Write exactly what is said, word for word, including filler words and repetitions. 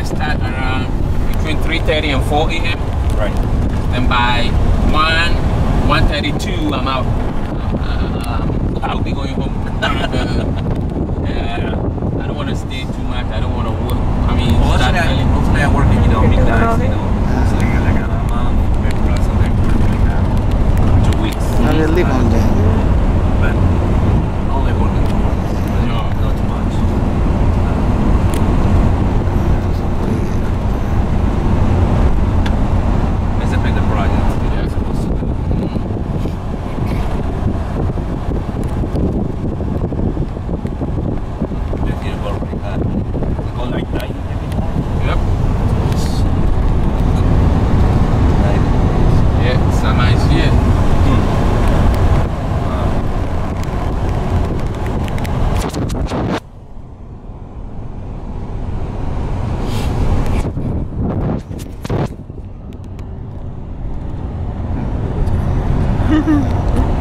start around between three thirty and four A M Right. And by one, one thirty-two, I'm out. Uh, I'll be going home. Yeah, I don't want to stay too much. I don't want to work. I mean, Well, start hopefully, I, early. hopefully I work, you know, midnight, you know, it's like, like a month, maybe plus something, like that, two weeks. I will live on there. But only working for one, No. not too much. It's a bigger project. Yeah, supposed to do. The field work we had, we go like nine every time. Yep. Nine. Yeah, summer is here. Hmm.